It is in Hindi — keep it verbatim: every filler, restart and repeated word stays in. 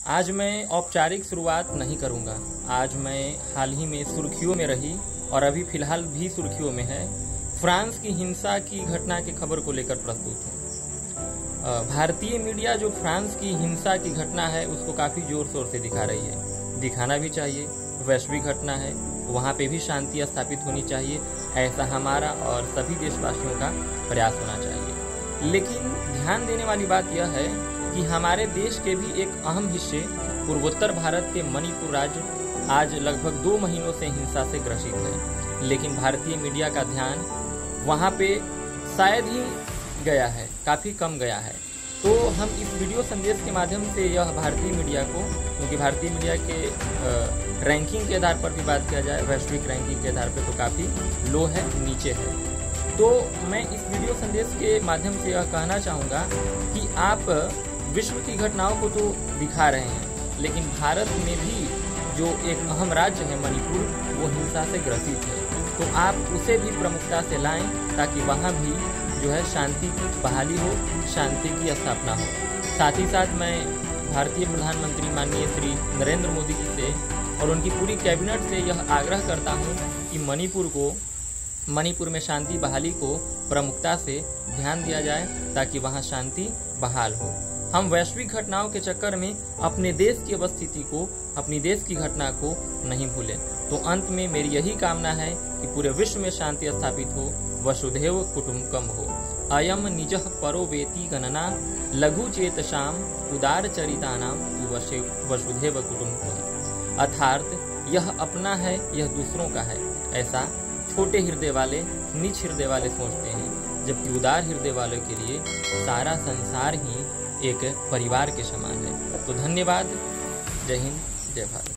आज मैं औपचारिक शुरुआत नहीं करूंगा। आज मैं हाल ही में सुर्खियों में रही और अभी फिलहाल भी सुर्खियों में है फ्रांस की हिंसा की घटना की खबर को लेकर प्रस्तुत हूँ। भारतीय मीडिया जो फ्रांस की हिंसा की घटना है उसको काफी जोर शोर से दिखा रही है। दिखाना भी चाहिए, वैश्विक घटना है, वहाँ पे भी शांति स्थापित होनी चाहिए, ऐसा हमारा और सभी देशवासियों का प्रयास होना चाहिए। लेकिन ध्यान देने वाली बात यह है कि हमारे देश के भी एक अहम हिस्से पूर्वोत्तर भारत के मणिपुर राज्य आज लगभग दो महीनों से हिंसा से ग्रसित है, लेकिन भारतीय मीडिया का ध्यान वहाँ पे शायद ही गया है, काफी कम गया है। तो हम इस वीडियो संदेश के माध्यम से यह भारतीय मीडिया को, क्योंकि भारतीय मीडिया के रैंकिंग के आधार पर भी बात किया जाए, वैश्विक रैंकिंग के आधार पर तो काफी लो है, नीचे है, तो मैं इस वीडियो संदेश के माध्यम से यह कहना चाहूँगा कि आप विश्व की घटनाओं को तो दिखा रहे हैं, लेकिन भारत में भी जो एक अहम राज्य है मणिपुर, वो हिंसा से ग्रसित है, तो आप उसे भी प्रमुखता से लाएं ताकि वहाँ भी जो है शांति की बहाली हो, शांति की स्थापना हो। साथ ही साथ मैं भारतीय प्रधानमंत्री माननीय श्री नरेंद्र मोदी जी से और उनकी पूरी कैबिनेट से यह आग्रह करता हूँ कि मणिपुर को मणिपुर में शांति बहाली को प्रमुखता से ध्यान दिया जाए ताकि वहाँ शांति बहाल हो। हम वैश्विक घटनाओं के चक्कर में अपने देश की अवस्थिति को, अपनी देश की घटना को नहीं भूलें। तो अंत में मेरी यही कामना है कि पूरे विश्व में शांति स्थापित हो, वसुधैव कुटुम्बकम हो। अयम निजः परो वेति गणना लघु चेतसाम उदार चरितानाम वसुधैव कुटुम्बकम। अर्थात यह अपना है, यह दूसरों का है, ऐसा छोटे हृदय वाले, नीच हृदय वाले सोचते हैं, जबकि उदार हृदय वालों के लिए सारा संसार ही एक परिवार के समान है। तो धन्यवाद। जय हिंद, जय भारत।